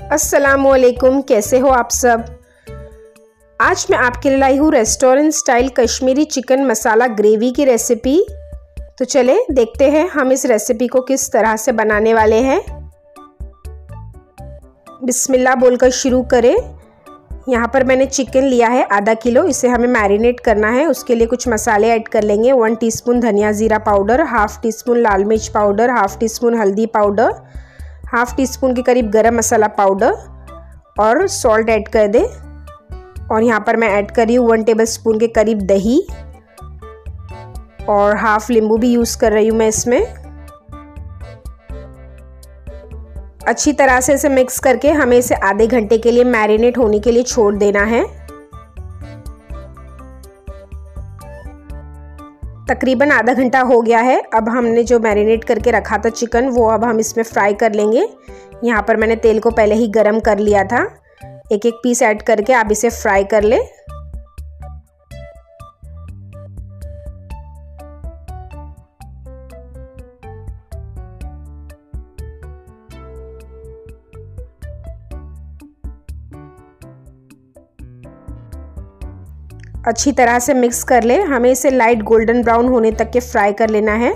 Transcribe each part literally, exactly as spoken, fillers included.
अस्सलामुअलैकुम, कैसे हो आप सब। आज मैं आपके लिए लाई हूँ restaurant style Kashmiri chicken masala gravy की रेसिपी। तो चले देखते हैं हम इस रेसिपी को किस तरह से बनाने वाले हैं। बिस्मिल्लाह बोलकर शुरू करें। यहाँ पर मैंने चिकन लिया है आधा किलो, इसे हमें मैरिनेट करना है। उसके लिए कुछ मसाले ऐड कर लेंगे। वन टीस्पून धनिया ज़ीरा पाउडर, हाफ़ टी स्पून लाल मिर्च पाउडर, हाफ़ टी स्पून हल्दी पाउडर, हाफ़ टी स्पून के करीब गरम मसाला पाउडर और सॉल्ट ऐड कर दें। और यहाँ पर मैं ऐड कर रही हूँ वन टेबल स्पून के करीब दही और हाफ नींबू भी यूज़ कर रही हूँ मैं इसमें। अच्छी तरह से इसे मिक्स करके हमें इसे आधे घंटे के लिए मैरिनेट होने के लिए छोड़ देना है। तकरीबन आधा घंटा हो गया है। अब हमने जो मैरिनेट करके रखा था चिकन, वो अब हम इसमें फ्राई कर लेंगे। यहाँ पर मैंने तेल को पहले ही गरम कर लिया था। एक एक पीस ऐड करके आप इसे फ्राई कर ले। अच्छी तरह से मिक्स कर ले। हमें इसे लाइट गोल्डन ब्राउन होने तक के फ्राई कर लेना है।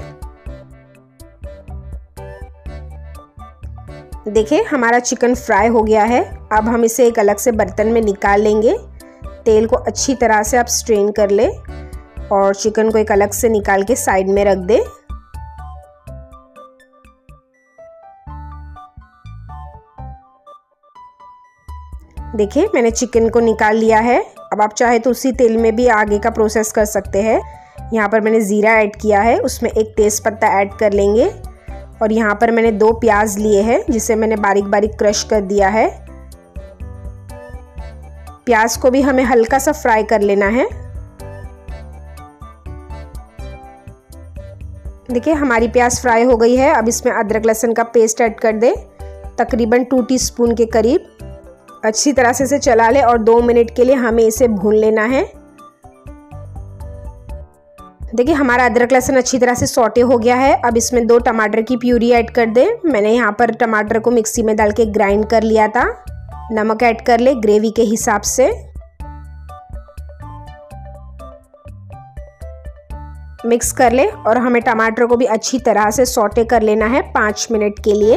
देखिए हमारा चिकन फ्राई हो गया है। अब हम इसे एक अलग से बर्तन में निकाल लेंगे। तेल को अच्छी तरह से आप स्ट्रेन कर ले और चिकन को एक अलग से निकाल के साइड में रख दे। देखिए मैंने चिकन को निकाल लिया है। अब आप चाहे तो उसी तेल में भी आगे का प्रोसेस कर सकते हैं। यहाँ पर मैंने ज़ीरा ऐड किया है, उसमें एक तेज़ पत्ता ऐड कर लेंगे। और यहाँ पर मैंने दो प्याज लिए हैं जिसे मैंने बारीक बारीक क्रश कर दिया है। प्याज को भी हमें हल्का सा फ्राई कर लेना है। देखिए हमारी प्याज फ्राई हो गई है। अब इसमें अदरक लहसुन का पेस्ट ऐड कर दे, तकरीबन टू टीस्पून के करीब। अच्छी तरह से इसे चला ले और दो मिनट के लिए हमें इसे भून लेना है। देखिए हमारा अदरक लहसुन अच्छी तरह से सौटे हो गया है। अब इसमें दो टमाटर की प्यूरी ऐड कर दे। मैंने यहाँ पर टमाटर को मिक्सी में डाल के ग्राइंड कर लिया था। नमक ऐड कर ले ग्रेवी के हिसाब से। मिक्स कर ले और हमें टमाटर को भी अच्छी तरह से सौटे कर लेना है पाँच मिनट के लिए।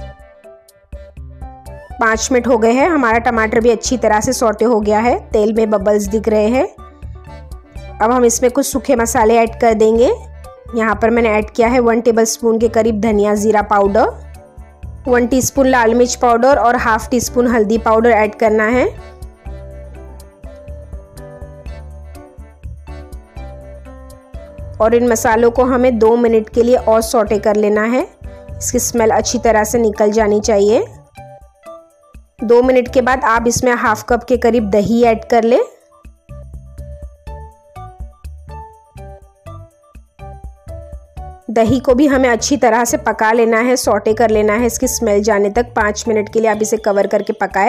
पाँच मिनट हो गए हैं। हमारा टमाटर भी अच्छी तरह से सौटे हो गया है। तेल में बबल्स दिख रहे हैं। अब हम इसमें कुछ सूखे मसाले ऐड कर देंगे। यहाँ पर मैंने ऐड किया है वन टेबल स्पून के करीब धनिया ज़ीरा पाउडर, वन टीस्पून लाल मिर्च पाउडर और हाफ टी स्पून हल्दी पाउडर ऐड करना है। और इन मसालों को हमें दो मिनट के लिए और सौटे कर लेना है। इसकी स्मेल अच्छी तरह से निकल जानी चाहिए। दो मिनट के बाद आप इसमें हाफ कप के करीब दही ऐड कर ले। दही को भी हमें अच्छी तरह से पका लेना है, सौटे कर लेना है इसकी स्मेल जाने तक। पाँच मिनट के लिए आप इसे कवर करके पकाए।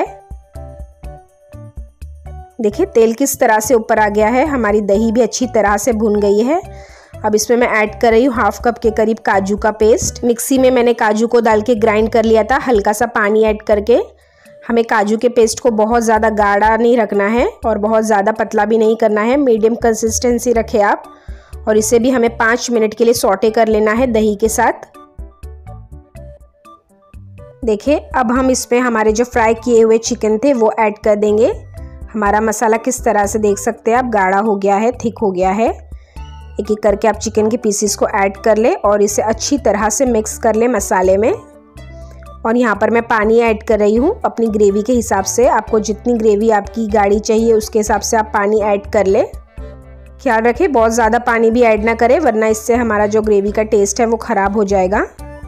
देखिए तेल किस तरह से ऊपर आ गया है। हमारी दही भी अच्छी तरह से भुन गई है। अब इसमें मैं ऐड कर रही हूँ हाफ कप के करीब काजू का पेस्ट। मिक्सी में मैंने काजू को डाल के ग्राइंड कर लिया था, हल्का सा पानी ऐड करके। हमें काजू के पेस्ट को बहुत ज़्यादा गाढ़ा नहीं रखना है और बहुत ज़्यादा पतला भी नहीं करना है। मीडियम कंसिस्टेंसी रखें आप। और इसे भी हमें पाँच मिनट के लिए सौटे कर लेना है दही के साथ। देखिए अब हम इसमें हमारे जो फ्राई किए हुए चिकन थे वो ऐड कर देंगे। हमारा मसाला किस तरह से देख सकते हैं आप, गाढ़ा हो गया है, थिक हो गया है। एक एक करके आप चिकन के पीसेस को ऐड कर ले और इसे अच्छी तरह से मिक्स कर ले मसाले में। और यहाँ पर मैं पानी ऐड कर रही हूँ अपनी ग्रेवी के हिसाब से। आपको जितनी ग्रेवी आपकी गाढ़ी चाहिए उसके हिसाब से आप पानी ऐड कर ले। ख्याल रखें बहुत ज़्यादा पानी भी ऐड ना करें, वरना इससे हमारा जो ग्रेवी का टेस्ट है वो ख़राब हो जाएगा।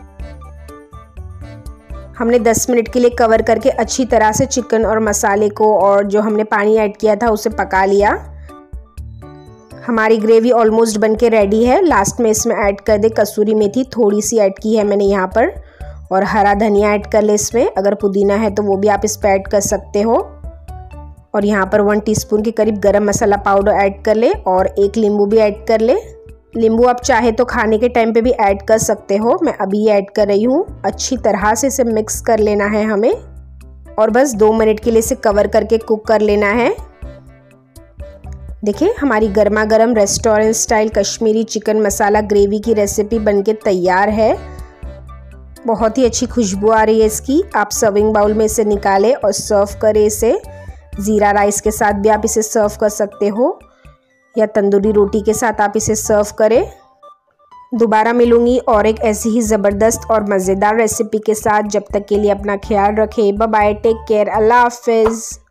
हमने दस मिनट के लिए कवर करके अच्छी तरह से चिकन और मसाले को और जो हमने पानी ऐड किया था उसे पका लिया। हमारी ग्रेवी ऑलमोस्ट बन के रेडी है। लास्ट में इसमें ऐड कर दे कसूरी मेथी, थोड़ी सी ऐड की है मैंने यहाँ पर। और हरा धनिया ऐड कर ले इसमें। अगर पुदीना है तो वो भी आप इस पर ऐड कर सकते हो। और यहाँ पर वन टीस्पून के करीब गरम मसाला पाउडर ऐड कर ले और एक नींबू भी ऐड कर ले। नींबू आप चाहे तो खाने के टाइम पे भी ऐड कर सकते हो, मैं अभी ऐड कर रही हूँ। अच्छी तरह से इसे मिक्स कर लेना है हमें और बस दो मिनट के लिए इसे कवर करके कुक कर लेना है। देखिए हमारी गर्मा गर्म restaurant style Kashmiri chicken masala gravy की रेसिपी बनके तैयार है। बहुत ही अच्छी खुशबू आ रही है इसकी। आप सर्विंग बाउल में इसे निकालें और सर्व करें इसे। ज़ीरा राइस के साथ भी आप इसे सर्व कर सकते हो या तंदूरी रोटी के साथ आप इसे सर्व करें। दोबारा मिलूंगी और एक ऐसी ही ज़बरदस्त और मज़ेदार रेसिपी के साथ। जब तक के लिए अपना ख्याल रखें। Bye bye, take care, Allah हाफिज़।